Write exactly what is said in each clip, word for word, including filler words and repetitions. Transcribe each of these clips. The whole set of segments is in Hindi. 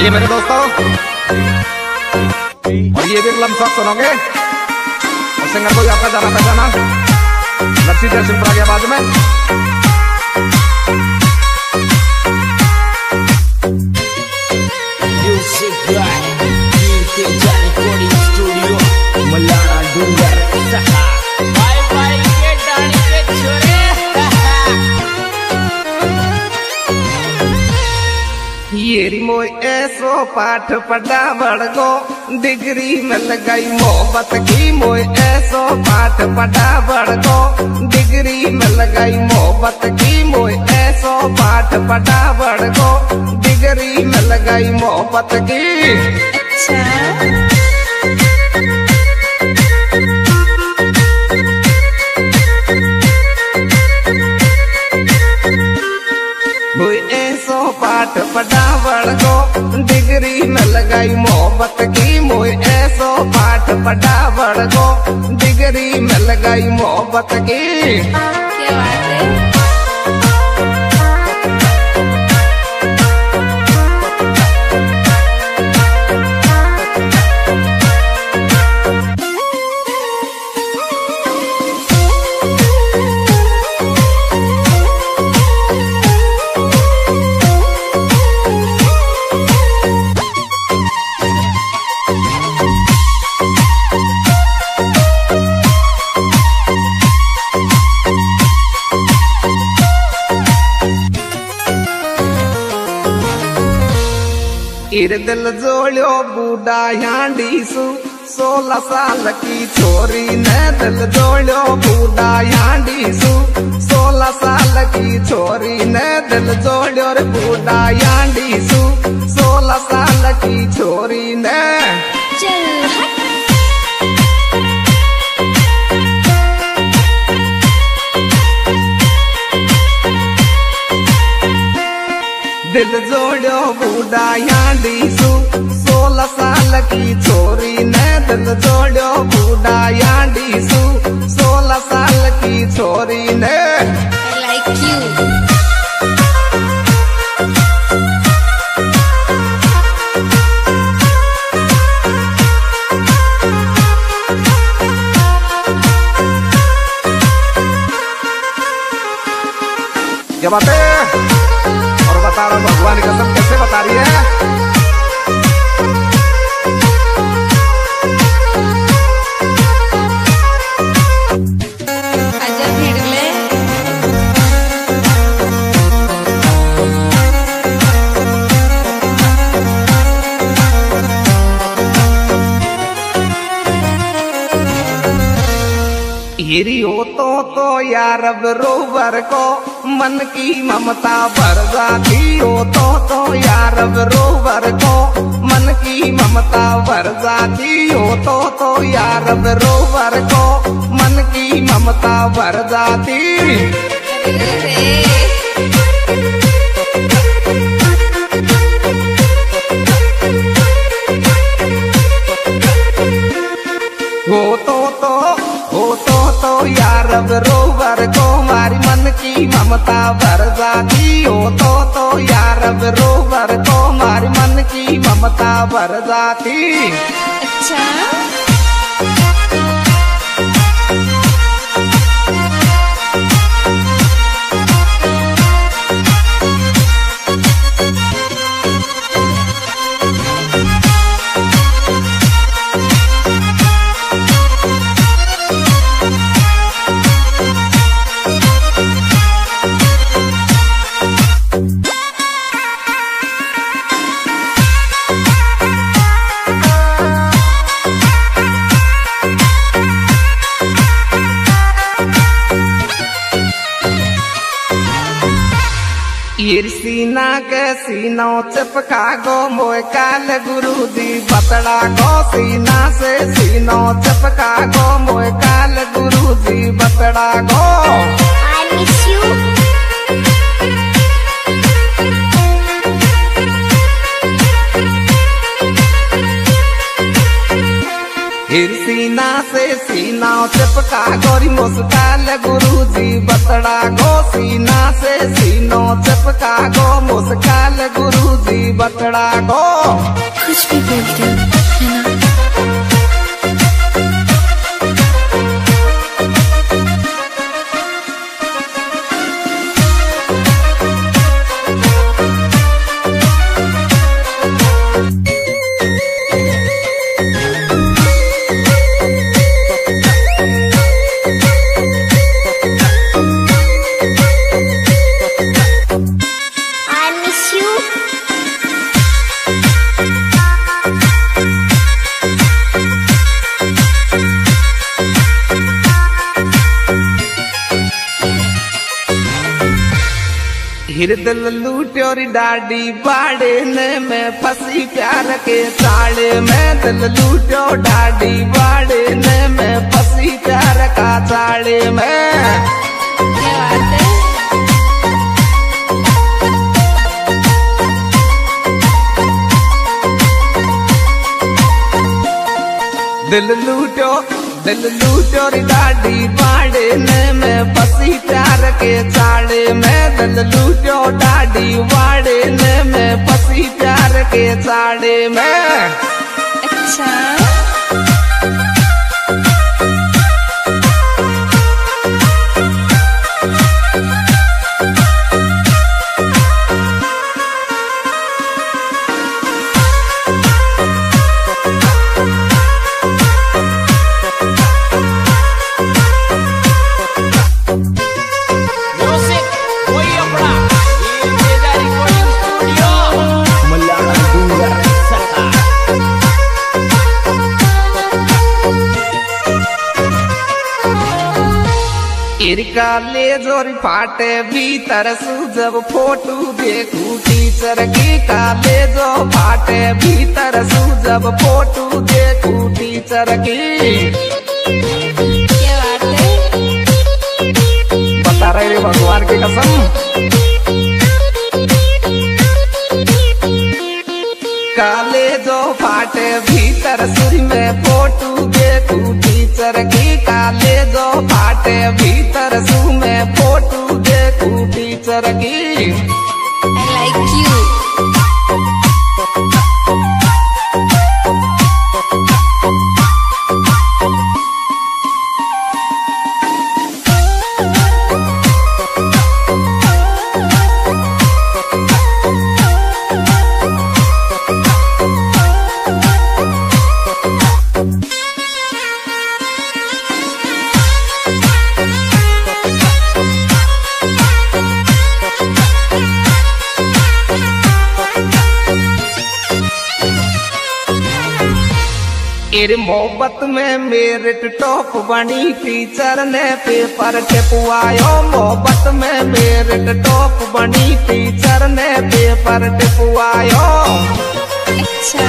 बताइए मेरे दोस्तों, और ये भी एक लम्हा सुनोगे और सिंगर को आपका जाना पहचाना लक्ष्मी जयसिंहपुरा की आवाज में। येरी मोय ऐसो पाठ पढ़ा बड़गो डिग्री मिल गई मोहब्बत की। मोय ऐसो पाठ पढ़ा बड़गो डिग्री मिल गई मोहब्बत की। मोय ऐसो पाठ पढ़ा बड़गो डिग्री मिल गई मोहब्बत की। अच्छा पाठ पढ़ा बड़गो डिग्री मिल गई मोहब्बत की। मोय ऐसो पाठ पढ़ा बड़गो डिग्री मिल गई मोहब्बत की। क्या बात है। इर दिल जोड़ो बूढ़ा यांडी सु सोलह साल की छोरी ने। दिल जोड़ो बूढ़ा यांडी सु सोलह साल की छोरी ने। दिल जोड़ो रे बूढ़ा यांडी सु सोलह साल की छोरी ने। दिल जोड़ो बूढ़ा यांडी सु सोलह साल की छोरी ने। दिल जोड़ो बूढ़ा यांडी सु सोलह साल की छोरी ने। I like you. क्या बात है। और बता रहा भगवान की कसम कैसे बता रही है। अजब भीड़ में हिरी हो तो तो यार बरोबर को मन की ममता भर जाती। हो तो तो यार बरोबर को मन की ममता भर जाती। हो तो तो यार बरोबर को मन की ममता भर जाती। हो तो तो हो तो तो यार बरोबर को मारी मन की ममता भर जाती। हो तो तो यार बरोबर को मारी मन की ममता भर जाती। अच्छा सीना के सीनो चिपका गो मोय काल गुरु जी बतड़ा गो। सीना से सीनो चिपका गो मोय काल गुरु जी बतड़ा गो। I miss you. हिर सीना से सीना चिपका गोरी मुस्काल गुरु जी बतड़ा गो। सीना से सीनो चिपका गो मुस्काल गुरु जी बतड़ा गो। हिर दिल लूटोरी डाडी बाड़े ने में फंसी प्यार के चाड़े में दिल लूटो डाडी बाड़े ने में फंसी प्यार का चाड़े में। क्या बात है? दिल लूटो दिल लूटो री डाडी बाड़े ने में फंसी प्यार के चाड़े में दिल लूटो डाडी बाड़े ने में फंसी प्यार के चाड़े में। अच्छा काले जोरी फाटे भीतर सु जब फोटो देखू टीचर की काले जो फाटे भीतर सु जब फोटो देखू टीचर की। क्या बात है? बता रहे भगवान की कसम। काले जो फाटे भीतर सुर में फोटो देखू टीचर की काले जो फाटे भीतर सु में फोटो देखू टीचर की। I like you. तेरे मोहब्बत में मेरिट टॉप बनी टीचर ने पेपर टिपवायो मोहब्बत में मेरिट टॉप बनी टीचर ने पेपर टिपवायो। अच्छा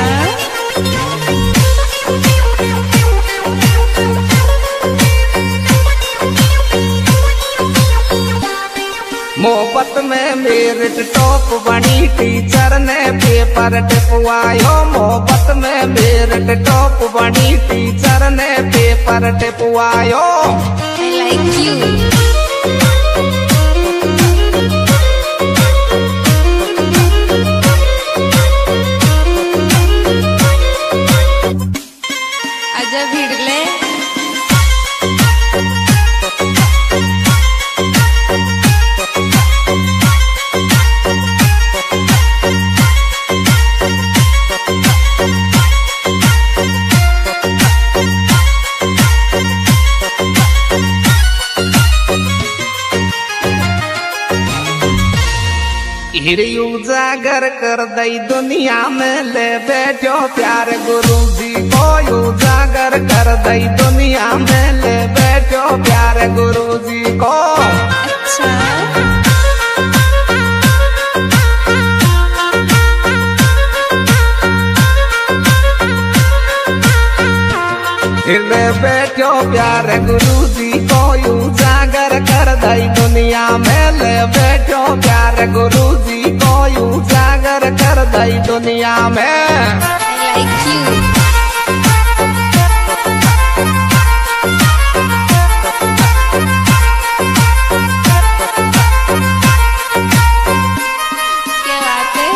मोहब्बत में मेरिट टॉप बनी टीचर ने पेपर टिपवायो मोहब्बत में मेरिट टॉप बनी टीचर ने पेपर टिपवायो। I like you. आजा भिड़ले हिरियू जागर कर दई दुनिया में ले बैठो प्यार गुरुजी को यू जागर कर दई दुनिया में ले बैठो प्यार गुरुजी को। अच्छा ले बैठो प्यार गुरुजी को यू जागर कर दई दुनिया में ले बैठो प्यार गुरुजी को यू जागर कर दई दुनिया में। I like you. क्या बात है?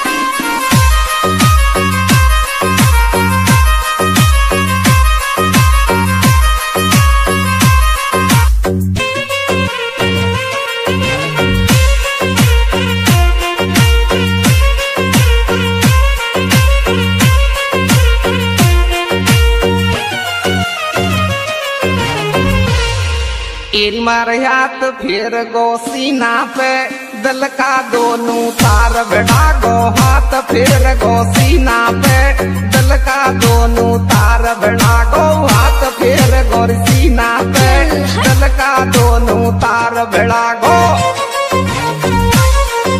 इन मारे हाथ फिर गो सीना पे दिल का दोनों तार बढ़ा गो हाथ फिर गो सीना पे दिल का दोनों तार बढ़ा गो हाथ फिर गो सीना पे दिल का दोनों तार बढ़ा गो।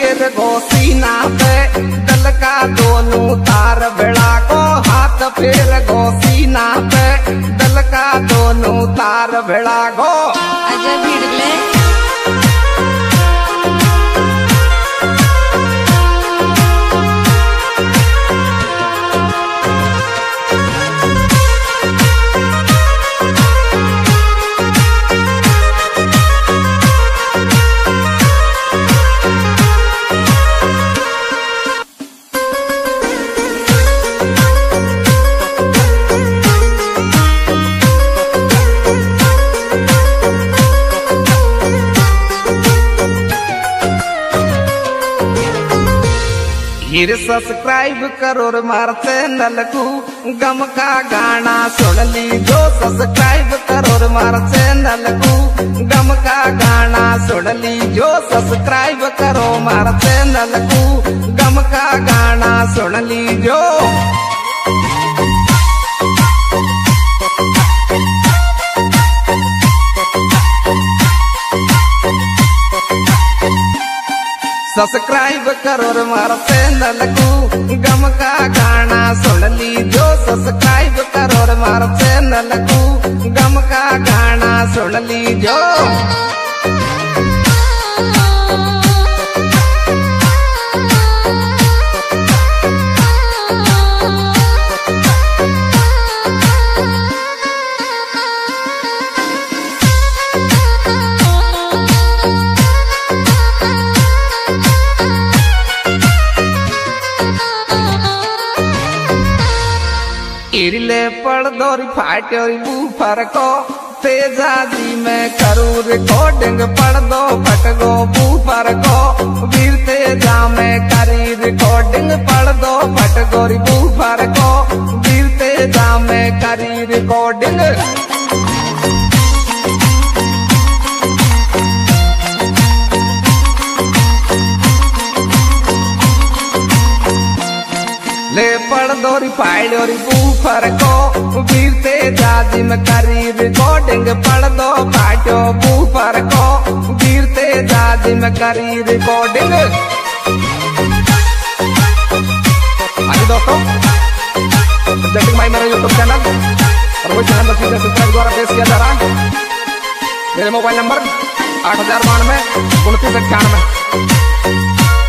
फेर गो सीना पे दल का दोनों तार भिड़ा को हाथ फेर गो सीना पे दल का दोनों तार भिड़ा गो आजा भिड़ले फिर सब्सक्राइब करो रे मार चैनल को गम का गाना सुन ली जो सब्सक्राइब करो रे मार चैनल को गम का गाना सुन ली जो सब्सक्राइब करो मार चैनल को गम का गाना सुन ली जो सब्सक्राइब करो रे मारा चैनल को गम का गाना सुन ली जो सब्सक्राइब करो रे मारा चैनल को गम का गाना सुन ली जो इरले पड़ दोरी फाटोरी बूफर को तेजाजी में करूँ रिकॉर्डिंग पड़ दो फटगो बूफर को वीर तेजा में करी रिकॉर्डिंग पड़ दो फटगोरी बूफर को वीर तेजा में करी रिकॉर्डिंग ले पड़ दोरी फाइल और बूफर को वीर तेजा जिम करी रिकॉर्डिंग पड़ दो फाटो बूफर को वीर तेजा जिम करी रिकॉर्डिंग आगे दोस्तों जटिंग भाई मेरा यूट्यूब चैनल और वो चैनल पर सब्सक्राइब द्वारा पेश किया जा रहा है। मेरे मोबाइल नंबर आठ हजार बानवे उनतीस अट्ठानवे।